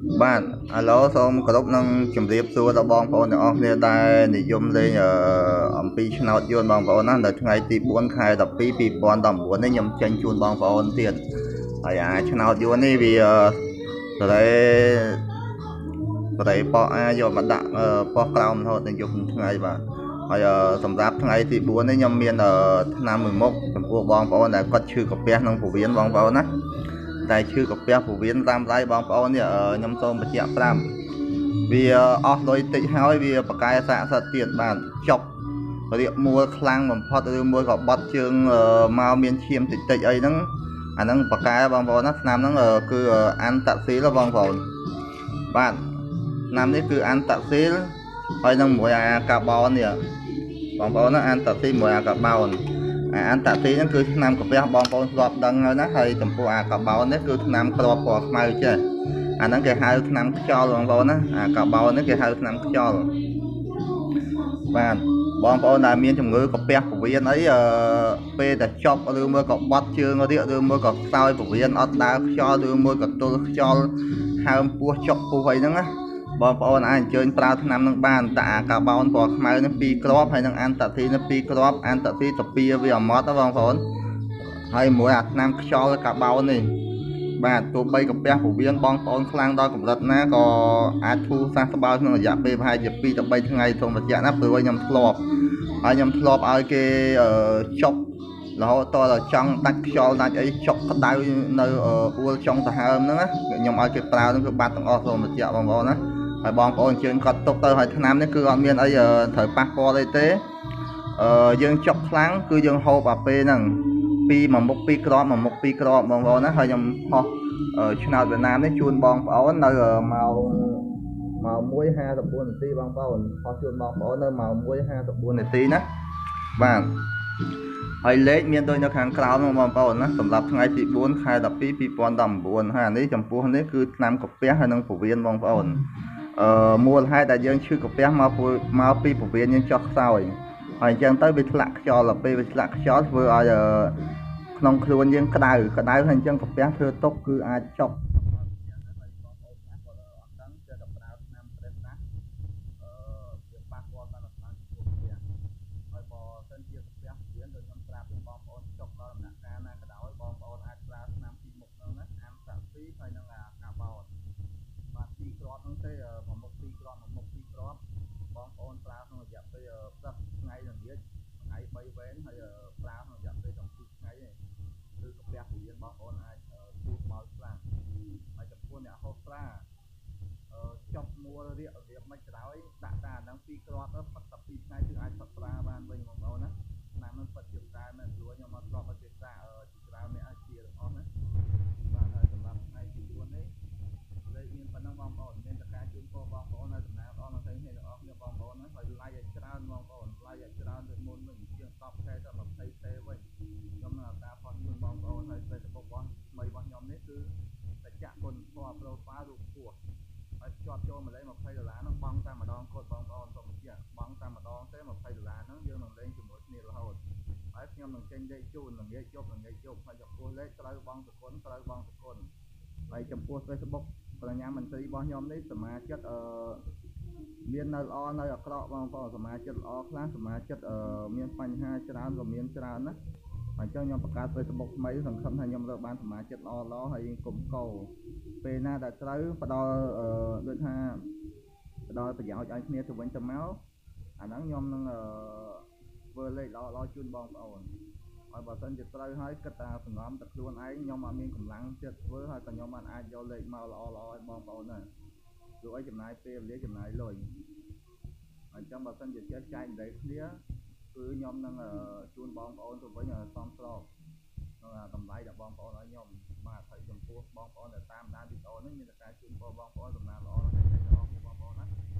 បាទឥឡូវសូមគោរពនឹងជម្រាបសួរដល់បងប្អូនទាំងអស់គ្នាដែលនិយមលេងអំពីឆ្នោតយួនបងប្អូនណានៅថ្ងៃទី4 ខែ 12 2019នេះខ្ញុំចេញជូនបងប្អូនទៀតហើយឆ្នោតយួននេះវាសេរីប៉ោះយកមកដាក់ប៉ោះក្រោមរហូតដល់យប់ថ្ងៃបាទហើយសម្រាប់ថ្ងៃទី4នេះខ្ញុំមានថ្នាំមួយមុខចំពោះបងប្អូនដែលគាត់ឈឺកាពះនិងពោះវៀនបងប្អូនណាតែឈឺកាពះពោះវៀនតាមដៃបងប្អូននេះខ្ញុំសូមបញ្ជាក់ប្រាប់វាអស់លុយតិចហើយវាប្រកែស័ក្តិសិទ្ធិទៀតបាទចុករៀកមួលខ្លាំងបំផុតឬមួយក៏បត់ជើងមកមានឈាមតិចតិចអីហ្នឹងអាហ្នឹងប្រកែបងប្អូនណាថ្នាំហ្នឹងគឺអាន់តាក់ស៊ីលបងប្អូនបាទថ្នាំនេះគឺអាន់តាក់ស៊ីលហើយនឹងមួយកាបូននេះបងប្អូនណាអាន់តាក់ស៊ីមួយកាបូនអានតាទីហ្នឹងគឺឆ្នាំកាពះបងប្អូនស្គាល់ដឹងហើយណាហើយចំពោះកាបោននេះគឺឆ្នាំក្របពណ៌ខ្មៅចេះអាហ្នឹងគេហៅឆ្នាំខ្យល់បងប្អូនណាកាបោននេះគេហៅឆ្នាំខ្យល់បាទបងប្អូនដែលមានជំងឺកាពះពោះវៀនអីពេលតែចប់ឬមួយក៏បត់ជើងរៀកឬមួយក៏ខ្សោយពោះវៀនអត់ដើរខ្យល់ឬមួយក៏ទល់ខ្យល់ហើមពោះចុកពោះអីហ្នឹងណាបងប្អូនអាចអញ្ជើញប្រើថ្នាំនឹងបានតែកាបោនពណ៌ខ្មៅនេះ2គ្រាប់ហើយនឹងអានតាទីនេះ2គ្រាប់អានតាទីទៅ2វាអមត់ណាបងប្អូនហើយមួយថ្នាំខ្យល់កាបោននេះបាទទោះបីកាពះពោះវៀនបងប្អូនខ្លាំងដល់កម្រិតណាក៏អាចធូរសះស្បើយក្នុងរយៈពេលប្រហែលជា2ទៅ3ថ្ងៃសូមបញ្ជាក់ណាព្រោះខ្ញុំធ្លាប់ហើយខ្ញុំធ្លាប់ឲ្យគេចុករហូតដល់ចង់ដាច់ខ្យល់ដាច់អីចុកក្តៅនៅអួលចុងដង្ហើមហ្នឹងណាខ្ញុំឲ្យគេប្រើហ្នឹងគឺបាត់ទាំងអស់សូមបញ្ជាក់បងប្អូនណាហើយបងប្អូនជើងគាត់ទុកទៅហើយថ្នាំនេះគឺអត់មានអីត្រូវប៉ះពាល់អីទេយើងចុកខ្លាំងគឺយើងហូបពេលហ្នឹងពីមួយមុខ2គ្រាប់មួយមុខ2គ្រាប់បងប្អូនណាហើយខ្ញុំហោះឆ្នោតវៀតណាមនេះជូនបងប្អូននៅម៉ោង1:54 នាទីបងប្អូនហោះជូនបងប្អូននៅម៉ោង1:54 នាទីណាបាទហើយលេខមានដូចនៅខាងក្រោមបងប្អូនណាសម្រាប់ថ្ងៃទី4 ខែ 12 2019ហើយអានេះចំពោះនេះគឺឆ្នាំកាពះហើយនឹងពោះវៀនបងប្អូនមូលហេតុដែលយើងឈឺកាពះមកពីពោះវៀនយើងចុះខ្សោយហើយអញ្ចឹងទៅវាធ្លាក់ខ្យល់ដល់ពេលវាធ្លាក់ខ្យល់ធ្វើឲ្យក្នុងខ្លួនយើងក្តៅហើយអញ្ចឹងកាពះធ្វើទុកគឺអាចចុកបងប្អូនប្រើក្នុងរយៈពេលព្រឹកថ្ងៃល្ងាចថ្ងៃ3វេនហើយប្រើក្នុងរយៈពេលដល់2ថ្ងៃឯងគឺកាពះពោះវៀនបងប្អូនអាចគូសបោចខ្លាំងហើយចំពោះអ្នកហូបប្រាចប់មួលរៀករបៀបមិនក្រោយដាក់តាហ្នឹង2គ្រាប់ទៅផឹកតែ2ថ្ងៃគឺអាចផឹកប្រាបានវិញបងប្អូនណាឆ្នាំហ្នឹងពិតជាតែមែនព្រោះខ្ញុំមកធ្លាប់ឲ្យគេសាកជាច្រើនអ្នកអាចជាទាំងអស់ណាបាទហើយសម្រាប់ថ្ងៃទី4នេះលេខមានប៉ុណ្ណឹងបងប្អូនមានតែការជូនពរបងប្អូននៅដំណើរអស់នៅថ្ងៃនេះទាំងអស់គ្នាបងប្អូនណាហើយឡាយឲ្យច្រើនបងប្អូនឡាយឲ្យច្រើនដូចមុនវិញជាង 10k ទៅ 20k វិញខ្ញុំនឹងអាការផុសជូនបងប្អូនហើយ Facebook របស់ថ្មីរបស់ខ្ញុំនេះគឺសច្ចៈគុណធម៌ profile រូបពស់ហើយជាប់ចូលមកលេង$20ហ្នឹងបង់តែម្ដងគត់បងប្អូនសូមបញ្ជាក់បង់តែម្ដងទេ$20ហ្នឹងយើងនឹងលេងជាមួយគ្នារហូតហើយខ្ញុំនឹងចេញលេខជូនល្ងាចយប់ហើយចំពោះលេខត្រូវបងសគុណហើយចំពោះ Facebook បញ្ញាមន្ត្រីរបស់ខ្ញុំនេះសមាជិកមាននៅល្អនៅអាក្រក់បងប្អូនសមាជិកល្អខ្លះសមាជិកមានបញ្ហាច្រើនក៏មានច្រើនណាអញ្ចឹងខ្ញុំបង្កើត Facebook ថ្មីសង្ឃឹមថាខ្ញុំរើបានសមាជិកល្អហើយយើងគុំកោពេលណាដែលត្រូវផ្ដល់ដូចថាផ្ដល់ប្រយោជន៍ឲ្យគ្នាទៅវិញទៅមកអាហ្នឹងខ្ញុំនឹងធ្វើលេខល្អជូនបងប្អូនហើយបើសិនជាត្រូវហើយគិតថាសង្ងំតែខ្លួនឯងខ្ញុំអត់មានកម្លាំងចិត្តធ្វើហើយក៏ខ្ញុំអាចយកលេខមកល្អឲ្យបងប្អូនដែរព្រោះឲ្យចំណាយពេលវេលាចំណាយលុយអញ្ចឹងបើសិនជាចេះចែកលេខគ្នាគឺខ្ញុំនឹងជូនបងប្អូនទៅវិញឲ្យសមស្របក្នុងតម្លៃដែលបងប្អូនឲ្យខ្ញុំបាទហើយចំពោះបងប្អូនដែលតាមដានវីដេអូនេះមានតែការជូនពរបងប្អូនដំណើរល្អដល់ថ្ងៃនេះបងប្អូនណា